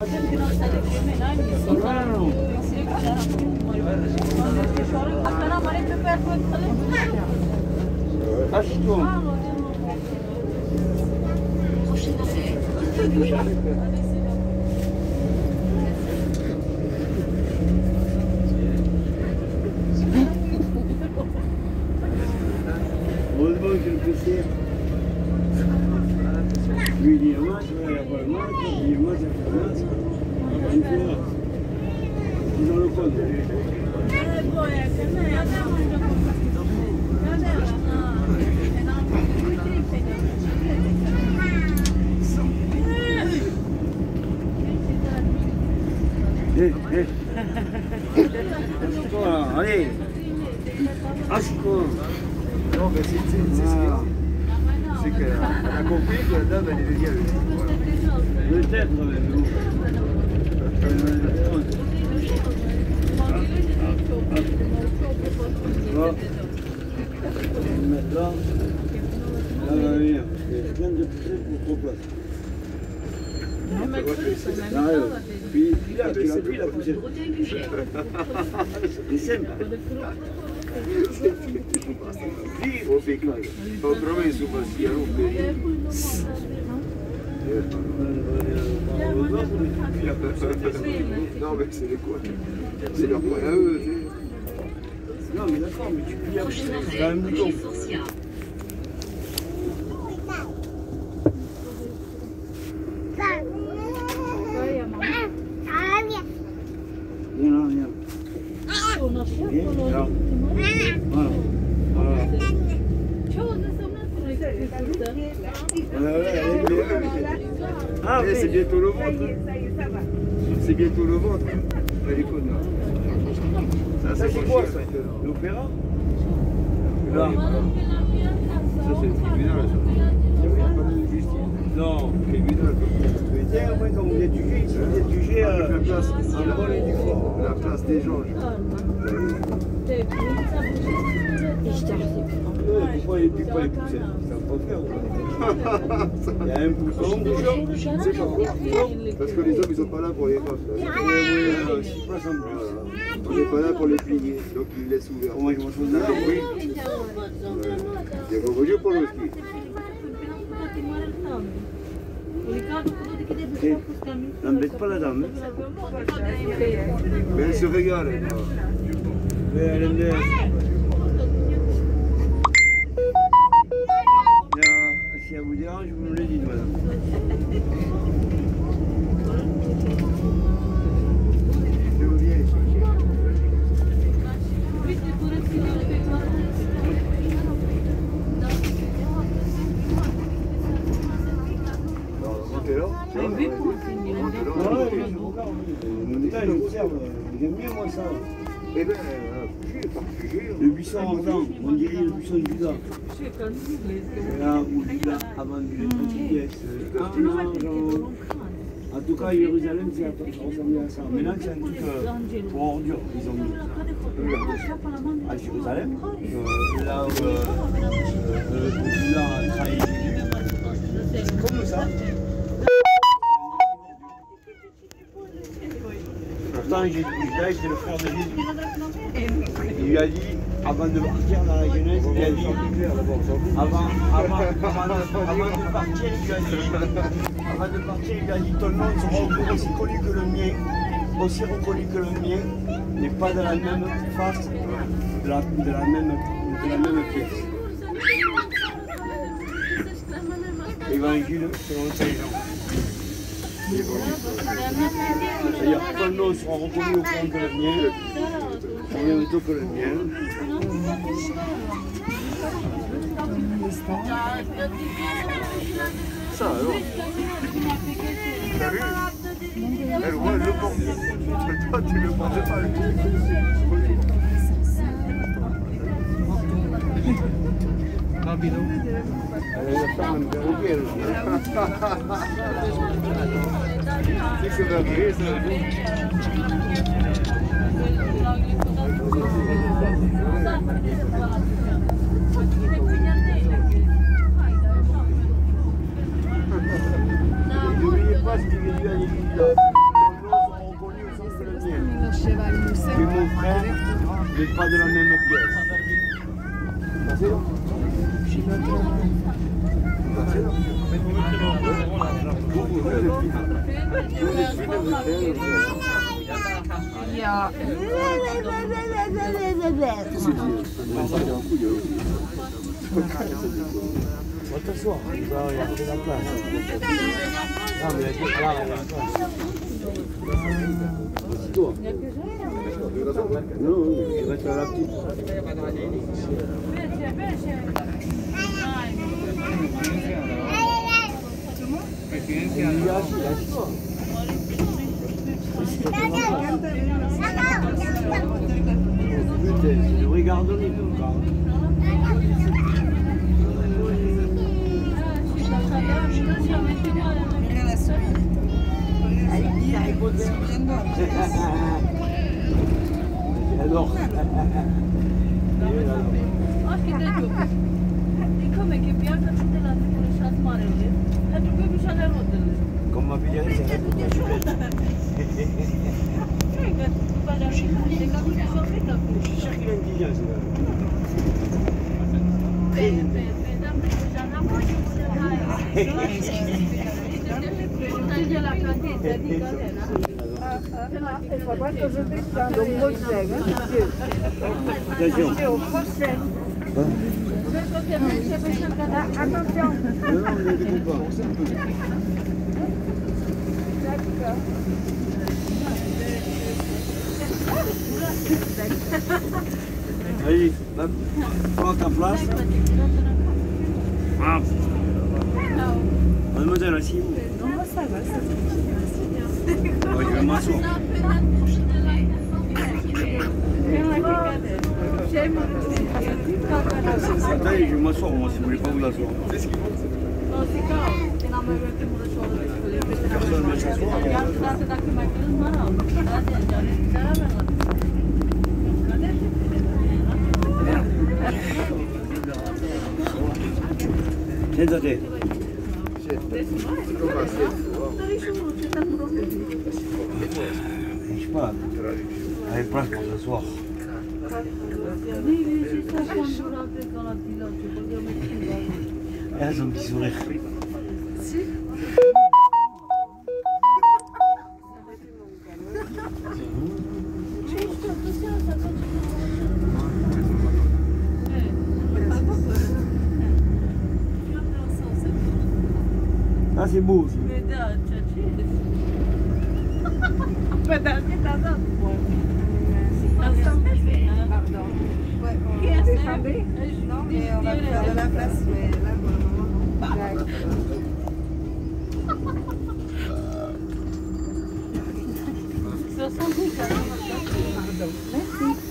Heureusement que le PCR. Lui il dit un match, il n'y a pas le match, il dit un match, il n'y a pas le match. Une fois, ils ont le code. Assis-toi là, allez. Assis-toi. Non, mais c'est ce qu'il y a. C'est qu'elle a compris que la dame, elle est légale. Peut-être, mais nous. Là, là va venir. Il y a plein de trucs pour place. Puis là, tu l'as pris la poussière. C'est simple. O picare, ho promesso passi a rompere. Non mais c'est quoi? C'est leur point à eux. Non mais d'accord, mais tu plies après, c'est quand même mouton. Viens là, viens. Viens là. Voilà. Ah, mais c'est bientôt le ventre. C'est bientôt le ventre. Elle est conne là. Ça c'est quoi ça? L'opéra? Là. Ça c'est le tribunal. Non, tribunal. Mais tiens, après quand vous êtes jugé, ici vous êtes jugé à la place du fort. La place des gens. Pourquoi il ne pique pas les poussins? C'est un peu faire. Il y a un bouton déjà. C'est pourquoi? Parce que les hommes ils sont pas là pour les femmes. On n'est pas là pour les plier, donc ils laissent ouverts. Comment ils vont choisir là? Oui. Il y a beaucoup de pour le ski. N'embête pas la dame. Mais elle se régale. Mais elle aime bien. Si elle vous dérange, vous me le dites, madame. Je veux bien. Montez là. J'aime bien moi ça. Eh bien, partagez. Le buisson ardent, on dirait le buisson du Judas. Là où Judas a vendu les petites pièces. En tout cas, Jérusalem, ça ressemblait à ça. Maintenant, c'est un truc pour ordures, ils ont mis. À Jérusalem, là où Judas a trahi Jésus. C'est comme ça. Pourtant, Judas était le frère de Jésus. Il lui a dit, avant de partir dans la Genèse, il lui a dit, avant de partir, il lui a dit, ton nom sera aussi connu que le mien, aussi reconnu que le mien, mais pas de la même face, de la même pièce. Évangile selon Saint Jean. C'est-à-dire que ton nom sera reconnu au point que le mien, en même temps que le mien. Ça alors. T'as vu? Elle voit le porte. Toi tu le portes pas. Elle va faire un perroquet. C'est que ça va rire, ça. N'oubliez pas ce qu'il vient de dire à pas de la même pièce. On va t'asseoir, il va y avoir de la place. Non, mais là, il y a la place. Toi. Non, il reste à la petite. Je regarde les deux. Alors, comme ma fille, c'est je suis sûr qu'il a une diligence. Attention. Allez, prends ta place. Ah. Mademoiselle, asseyez-vous. Non, ça va, ça va. Je vais m'asseoir. Attendez, je vais m'asseoir, moi, si vous ne voulez pas vous asseoir. Personne ne va s'asseoir. Sentate. Je sais pas, avec place pour s'asseoir. Elle a son petit sourire. Ah, c'est beau aussi. Non, mais on va faire de la place, mais là, pour le moment, non. Pardon. Merci.